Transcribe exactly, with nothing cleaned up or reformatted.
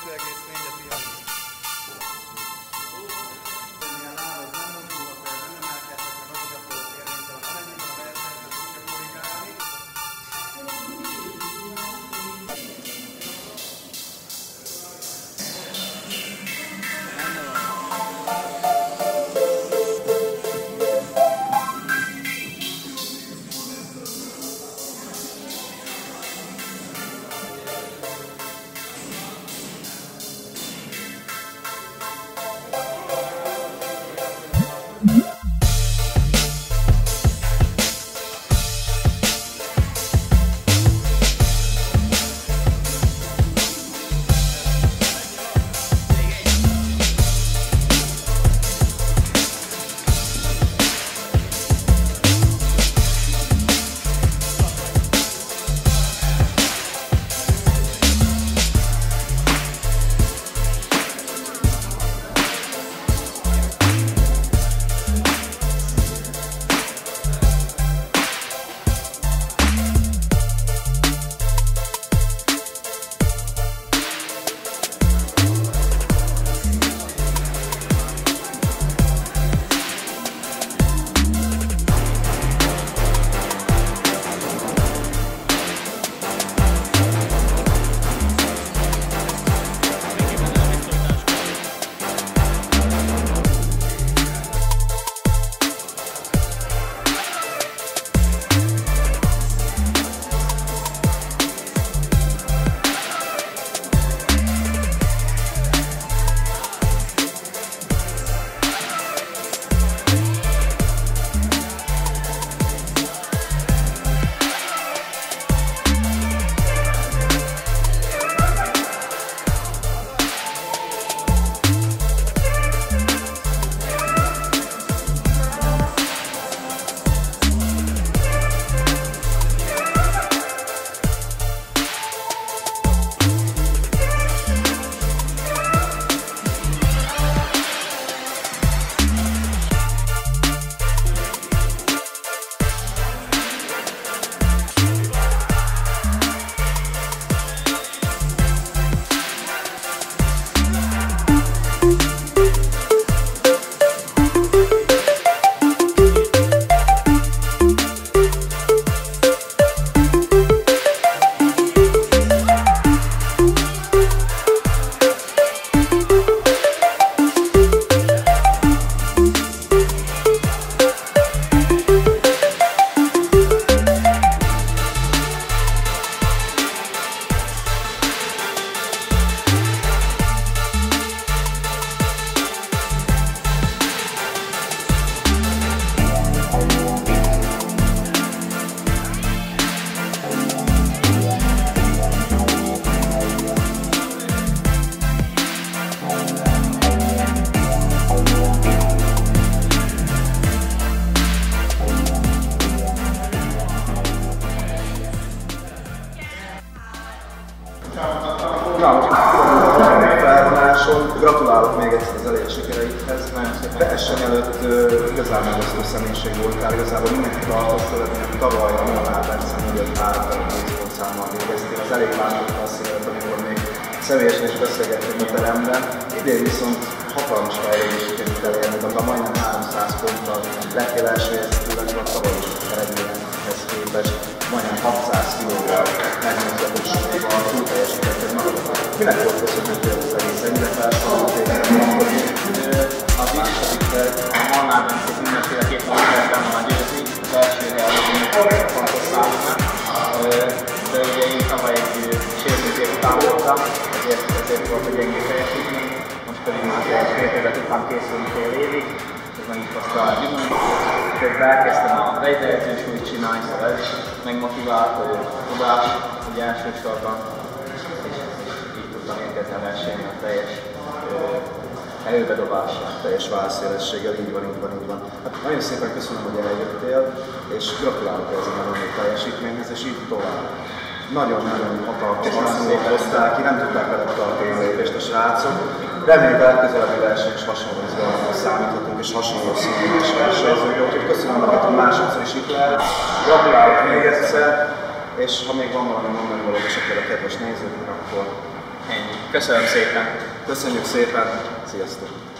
kettő egész négy a piac. Gratulálok még egyszer az elért sikereidhez. Teljesen előtt igazán megosztó személyiség voltál, igazából mindenki tartott követni, hogy tavaly a Molnár Bence mögött három pontszámmal végeztél. Az elég váltotta a szívet, amikor még személyesen is beszélgettünk a teremben. Idén viszont hatalmas fejlődés sikerült elérni, de majdnem háromszáz ponttal lettél első helyzetű, illetve a tavaly is eredményekhez képest majdnem hatszáz kilóval megmozgatossággal túlteljesítetted magadat. Minek volt köszönhető az egész ennyire felsorolható? Az is, a Molnár Bencét mindenféleképpen úgy lehet benne nagy győzni, az első helyet fontos számomra. De ugye én tavaly egy sérülését után voltam, ezért, ezért volt egy gyengébb teljesítmény, most pedig már egy fél évet után készülni fél évig, ez meg is hozta a gyümölcsöt. Úgyhogy elkezdtem a rejtegetős úgy csinálni, szóval ez is megmotivált, hogy tudás, hogy elsősorban, és, és így tudtam érkezni a versenyen a teljes előbedobással. Teljes válszélességgel, így van, így van, így van. Hát nagyon szépen köszönöm, hogy eljöttél, és gratulálok ezen a nagy teljesítményhez, és így tovább. Nagyon-nagyon hatalmas hozták ki, nem tudták beletartani a lépést a srácok. Reméljük a legközelebbi verseny is hasonló izgalommal számíthatunk, és hasonló színű is versenyzők. Úgyhogy köszönöm neked, hogy másodszor is itt lehet. Gratulálok még egyszer, és ha még van valami mondani valód esetleg a kedves nézőknek, akkor Ennyi. Köszönöm szépen. Köszönjük szépen, sziasztok!